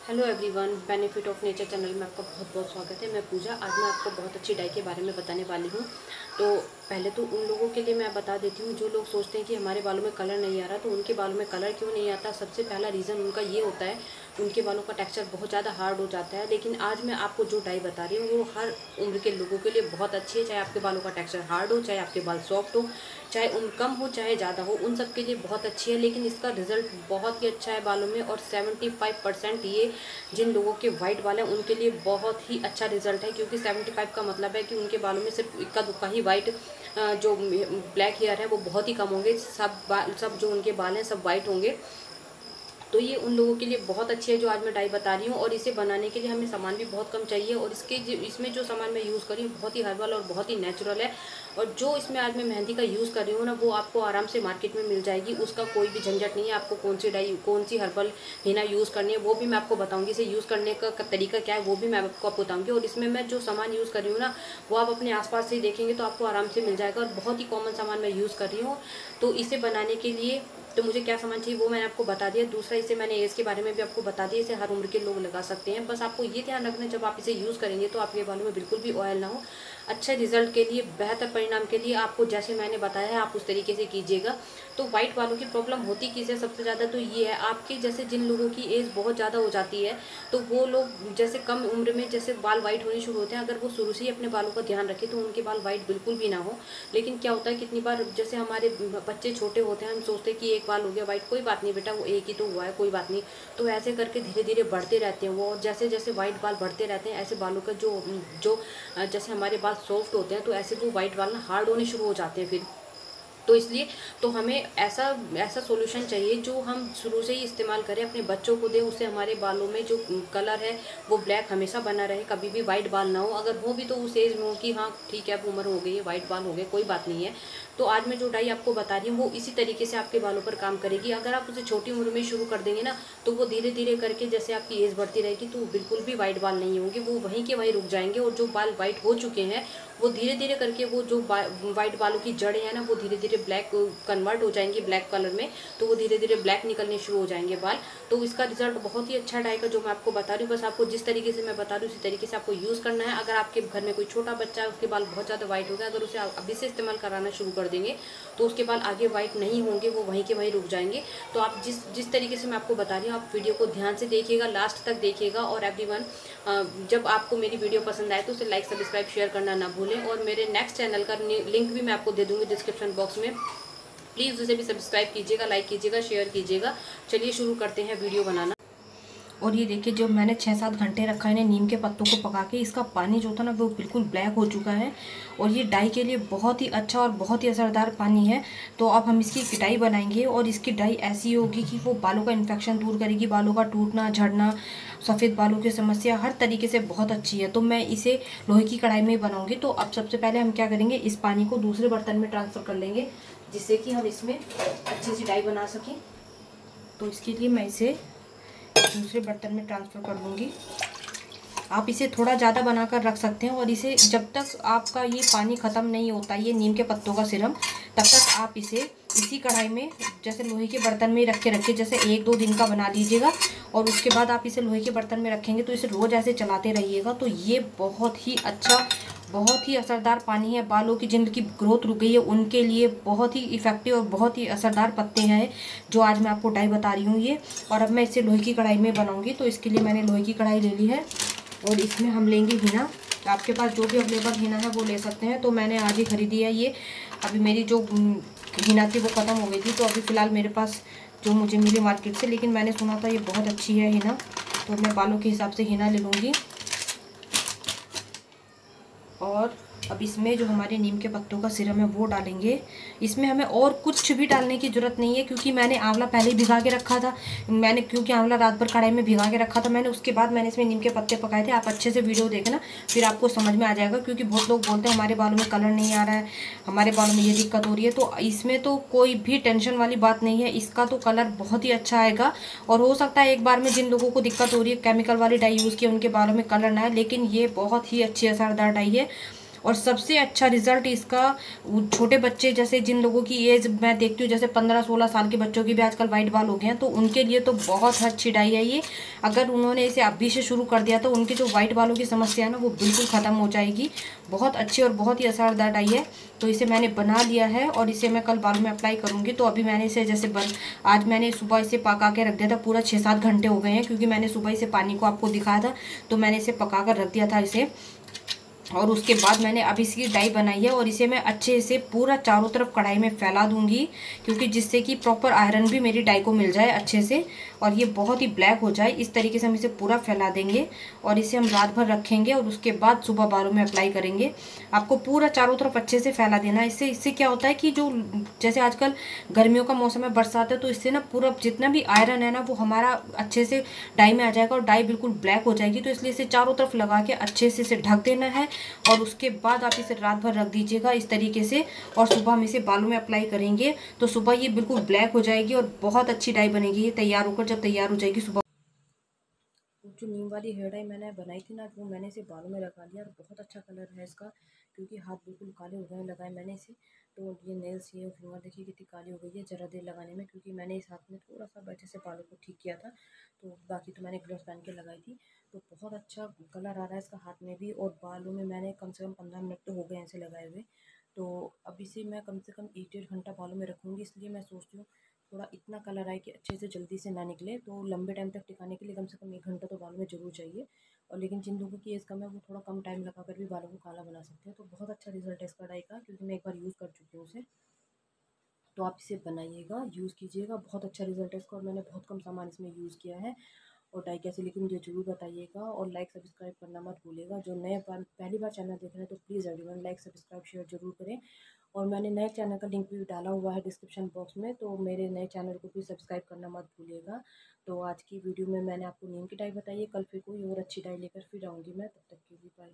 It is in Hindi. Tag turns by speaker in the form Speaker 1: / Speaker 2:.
Speaker 1: Hello everyone, benefit of nature channel में आपका बहुत बहुत स्वागत है। मैं पूजा। आज मैं आपको बहुत अच्छी डाई के बारे में बताने वाली हूँ। तो पहले तो उन लोगों के लिए मैं बता देती हूँ जो लोग सोचते हैं कि हमारे बालों में कलर नहीं आ रहा, तो उनके बालों में कलर क्यों नहीं आता। सबसे पहला रीज़न उनका ये होता है, उनके बालों का टेक्सचर बहुत ज़्यादा हार्ड हो जाता है। लेकिन आज मैं आपको जो डाई बता रही हूँ वो हर उम्र के लोगों के लिए बहुत अच्छी है। चाहे आपके बालों का टेक्सचर हार्ड हो, चाहे आपके बाल सॉफ्ट हो, चाहे उम्र कम हो चाहे ज़्यादा हो, उन सब के लिए बहुत अच्छी है। लेकिन इसका रिजल्ट बहुत ही अच्छा है बालों में, और 75% ये जिन लोगों के वाइट बाल हैं उनके लिए बहुत ही अच्छा रिजल्ट है। क्योंकि 75 का मतलब है कि उनके बालों में सिर्फ इक्का दुक्का ही वाइट जो ब्लैक हेयर है वो बहुत ही कम होंगे। सब जो उनके बाल हैं सब वाइट होंगे। तो ये उन लोगों के लिए बहुत अच्छी है जो आज मैं डाई बता रही हूँ। और इसे बनाने के लिए हमें सामान भी बहुत कम चाहिए, और इसमें जो सामान मैं यूज़ कर रही हूँ बहुत ही हर्बल और बहुत ही नेचुरल है। और जो इसमें आज मैं मेहंदी का यूज़ कर रही हूँ ना, वो आपको आराम से मार्केट में मिल जाएगी। उसका कोई भी झंझट नहीं है। आपको कौन सी हर्बल हिना यूज़ करनी है वो भी मैं आपको बताऊँगी। इसे यूज़ करने का तरीका क्या है वो भी मैं आपको बताऊँगी। और इसमें मैं जो सामान यूज़ कर रही हूँ ना, वो आप अपने आसपास से ही देखेंगे तो आपको आराम से मिल जाएगा। और बहुत ही कॉमन सामान मैं यूज़ कर रही हूँ। तो इसे बनाने के लिए तो मुझे क्या सामान चाहिए वो मैंने आपको बता दिया। दूसरा, इसे मैंने एज के बारे में भी आपको बता दिया। इसे हर उम्र के लोग लगा सकते हैं। बस आपको ये ध्यान रखना है जब आप इसे यूज़ करेंगे तो आपके बालों में बिल्कुल भी ऑयल ना हो। अच्छे रिजल्ट के लिए, बेहतर परिणाम के लिए आपको जैसे मैंने बताया है आप उस तरीके से कीजिएगा। तो वाइट बालों की प्रॉब्लम होती किसे सबसे ज़्यादा, तो ये है आपके जैसे जिन लोगों की एज बहुत ज़्यादा हो जाती है, तो वो लोग जैसे कम उम्र में जैसे बाल वाइट होने शुरू होते हैं, अगर वो शुरू से ही अपने बालों का ध्यान रखें तो उनके बाल वाइट बिल्कुल भी ना हो। लेकिन क्या होता है, कितनी बार जैसे हमारे बच्चे छोटे होते हैं, हम सोचते हैं कि एक बाल हो गया वाइट, कोई बात नहीं बेटा, वो एक ही तो हुआ है, कोई बात नहीं। तो ऐसे करके धीरे धीरे बढ़ते रहते हैं वो। और जैसे जैसे वाइट बाल बढ़ते रहते हैं, ऐसे बालों का जो जो जैसे हमारे बाल सॉफ्ट होते हैं तो ऐसे वो वाइट बाल ना हार्ड होने शुरू हो जाते हैं फिर। तो इसलिए तो हमें ऐसा ऐसा सॉल्यूशन चाहिए जो हम शुरू से ही इस्तेमाल करें, अपने बच्चों को दें। उससे हमारे बालों में जो कलर है वो ब्लैक हमेशा बना रहे, कभी भी वाइट बाल ना हो। अगर हो भी तो उस एज में हो कि हाँ ठीक है अब उम्र हो गई है, वाइट बाल हो गए, कोई बात नहीं है। तो आज मैं जो डाई आपको बता रही हूँ वो इसी तरीके से आपके बालों पर काम करेगी। अगर आप उसे छोटी उम्र में शुरू कर देंगे ना, तो वो धीरे धीरे करके जैसे आपकी एज बढ़ती रहेगी तो बिल्कुल भी वाइट बाल नहीं होंगे, वो वहीं के वहीं रुक जाएंगे। और जो बाल वाइट हो चुके हैं वो धीरे धीरे करके वो जो वाइट बालों की जड़ें हैं ना, वो धीरे धीरे ब्लैक कन्वर्ट हो जाएंगी ब्लैक कलर में। तो वो धीरे धीरे ब्लैक निकलने शुरू हो जाएंगे बाल। तो इसका रिजल्ट बहुत ही अच्छा डाई का जो मैं आपको बता रही हूँ, बस आपको जिस तरीके से मैं बता रही हूँ उसी तरीके से आपको यूज़ करना है। अगर आपके घर में कोई छोटा बच्चा है, उसके बाल बहुत ज़्यादा वाइट हो गया, अगर उसे आप अभी से इस्तेमाल कराना शुरू कर देंगे तो उसके बाल आगे वाइट नहीं होंगे, वो वहीं के वहीं रुक जाएंगे। तो आप जिस जिस तरीके से मैं आपको बता रही हूँ, आप वीडियो को ध्यान से देखिएगा, लास्ट तक देखिएगा। और एवरीवन, जब आपको मेरी वीडियो पसंद आए तो उसे लाइक सब्सक्राइब शेयर करना ना भूलें। और मेरे नेक्स्ट चैनल का लिंक भी मैं आपको दे दूँगी डिस्क्रिप्शन बॉक्स में। प्लीज़ उसे भी सब्सक्राइब कीजिएगा, लाइक कीजिएगा, शेयर कीजिएगा। चलिए शुरू करते हैं वीडियो बनाना। और ये देखिए, जो मैंने 6-7 घंटे रखा है नीम के पत्तों को पका के, इसका पानी जो था ना वो बिल्कुल ब्लैक हो चुका है। और ये डाई के लिए बहुत ही अच्छा और बहुत ही असरदार पानी है। तो अब हम इसकी डाई बनाएंगे, और इसकी डाई ऐसी होगी कि वो बालों का इन्फेक्शन दूर करेगी, बालों का टूटना झड़ना, सफ़ेद बालों की समस्या, हर तरीके से बहुत अच्छी है। तो मैं इसे लोहे की कढ़ाई में बनाऊँगी। तो अब सबसे पहले हम क्या करेंगे, इस पानी को दूसरे बर्तन में ट्रांसफ़र कर लेंगे, जिससे कि हम इसमें अच्छी सी डाई बना सकें। तो इसके लिए मैं इसे दूसरे बर्तन में ट्रांसफ़र कर लूँगी। आप इसे थोड़ा ज़्यादा बनाकर रख सकते हैं, और इसे जब तक आपका ये पानी ख़त्म नहीं होता, ये नीम के पत्तों का सिरम, तब तक आप इसे इसी कढ़ाई में जैसे लोहे के बर्तन में रख के रखिए। जैसे 1-2 दिन का बना लीजिएगा, और उसके बाद आप इसे लोहे के बर्तन में रखेंगे तो इसे रोज़ ऐसे चलाते रहिएगा। तो ये बहुत ही अच्छा, बहुत ही असरदार पानी है। बालों की जिनकी ग्रोथ रुक गई है उनके लिए बहुत ही इफ़ेक्टिव और बहुत ही असरदार पत्ते हैं जो आज मैं आपको डाई बता रही हूँ ये। और अब मैं इसे लोहे की कढ़ाई में बनाऊँगी। तो इसके लिए मैंने लोहे की कढ़ाई ले ली है, और इसमें हम लेंगे हीना। आपके पास जो भी अवेलेबल हीना है वो ले सकते हैं। तो मैंने आज ही ख़रीदी है ये। अभी मेरी जो हीना थी वो ख़त्म हो गई थी, तो अभी फ़िलहाल मेरे पास जो मुझे मिली मार्केट से, लेकिन मैंने सुना था ये बहुत अच्छी है हीना। तो मैं बालों के हिसाब से हीना ले लूँगी। और अब इसमें जो हमारे नीम के पत्तों का सिरम है वो डालेंगे। इसमें हमें और कुछ भी डालने की ज़रूरत नहीं है, क्योंकि मैंने आंवला पहले ही भिगा के रखा था। क्योंकि आंवला रात भर कढ़ाई में भिगा के रखा था मैंने, उसके बाद मैंने इसमें नीम के पत्ते पकाए थे। आप अच्छे से वीडियो देखना, फिर आपको समझ में आ जाएगा। क्योंकि बहुत लोग बोलते हैं हमारे बालों में कलर नहीं आ रहा है, हमारे बालों में ये दिक्कत हो रही है। तो इसमें तो कोई भी टेंशन वाली बात नहीं है, इसका तो कलर बहुत ही अच्छा आएगा। और हो सकता है एक बार में जिन लोगों को दिक्कत हो रही है केमिकल वाली डाई यूज़ की, उनके बालों में कलर ना आए, लेकिन ये बहुत ही अच्छी असरदार डाई है। और सबसे अच्छा रिजल्ट इसका छोटे बच्चे, जैसे जिन लोगों की एज मैं देखती हूँ जैसे 15-16 साल के बच्चों की भी आजकल वाइट बाल हो गए हैं, तो उनके लिए तो बहुत अच्छी डाई है ये। अगर उन्होंने इसे अभी से शुरू कर दिया तो उनकी जो वाइट बालों की समस्या है ना वो बिल्कुल ख़त्म हो जाएगी। बहुत अच्छी और बहुत ही असरदार डाई है। तो इसे मैंने बना लिया है और इसे मैं कल बालों में अप्लाई करूँगी। तो अभी मैंने इसे जैसे आज मैंने सुबह इसे पका के रख दिया था, पूरा 6-7 घंटे हो गए हैं, क्योंकि मैंने सुबह इसे पानी को आपको दिखाया था, तो मैंने इसे पका कर रख दिया था इसे। और उसके बाद मैंने अब इसकी डाई बनाई है और इसे मैं अच्छे से पूरा चारों तरफ कढ़ाई में फैला दूंगी, क्योंकि जिससे कि प्रॉपर आयरन भी मेरी डाई को मिल जाए अच्छे से और ये बहुत ही ब्लैक हो जाए। इस तरीके से हम इसे पूरा फैला देंगे और इसे हम रात भर रखेंगे और उसके बाद सुबह बालों में अप्लाई करेंगे। आपको पूरा चारों तरफ अच्छे से फैला देना है। इससे क्या होता है कि जो जैसे आजकल गर्मियों का मौसम है, बरसात है, तो इससे ना पूरा जितना भी आयरन है ना वो हमारा अच्छे से डाई में आ जाएगा और डाई बिल्कुल ब्लैक हो जाएगी। तो इसलिए इसे चारों तरफ लगा के अच्छे से इसे ढक देना है और उसके बाद आप इसे रात भर रख दीजिएगा इस तरीके से। और सुबह हम इसे बालों में अप्लाई करेंगे तो सुबह ये बिल्कुल ब्लैक हो जाएगी और बहुत अच्छी डाई बनेगी ये तैयार होकर। जब तैयार हो जाएगी सुबह, जो नीम वाली हेयर डाई मैंने बनाई थी ना, वो मैंने इसे बालों में लगा लिया और बहुत अच्छा कलर है इसका, क्योंकि हाथ बिल्कुल काले हो गए हैं लगाए मैंने इसे। तो ये नेल्स, ये फिंगर देखिए कितनी काली हो गई है ज़रा देर लगाने में, क्योंकि मैंने इस हाथ में थोड़ा सा अच्छे से बालों को ठीक किया था। तो बाकी तो मैंने ग्लव्स पहन के लगाई थी। तो बहुत अच्छा कलर आ रहा है इसका हाथ में भी, और बालों में मैंने कम से कम 15 मिनट तो हो गए ऐसे लगाए हुए। तो अब इसे मैं कम से कम 1-1.5 घंटा बालों में रखूँगी, इसलिए मैं सोचती हूँ थोड़ा इतना कलर आए कि अच्छे से जल्दी से ना निकले। तो लंबे टाइम तक टिकाने के लिए कम से कम 1 घंटा तो बालों में ज़रूर चाहिए। और लेकिन जिन लोगों की एज कम है वो थोड़ा कम टाइम लगा कर भी बालों को काला बना सकते हैं। तो बहुत अच्छा रिजल्ट है इसका डाई का, क्योंकि मैं एक बार यूज़ कर चुकी हूँ उसे। तो आप इसे बनाइएगा, यूज़ कीजिएगा, बहुत अच्छा रिजल्ट है इसका और मैंने बहुत कम सामान इसमें यूज़ किया है। और डाई कैसी लगी मुझे ज़रूर बताइएगा और लाइक सब्सक्राइब करना मत भूलिएगा। जो नए बार पहली बार चैनल देख रहे हैं तो please everyone like subscribe share ज़रूर करें। और मैंने नए चैनल का लिंक भी डाला हुआ है डिस्क्रिप्शन बॉक्स में, तो मेरे नए चैनल को भी सब्सक्राइब करना मत भूलिएगा। तो आज की वीडियो में मैंने आपको नीम की डाई बताई है। कल फिर कोई और अच्छी डाई लेकर फिर आऊँगी मैं, तब तक के लिए बाय।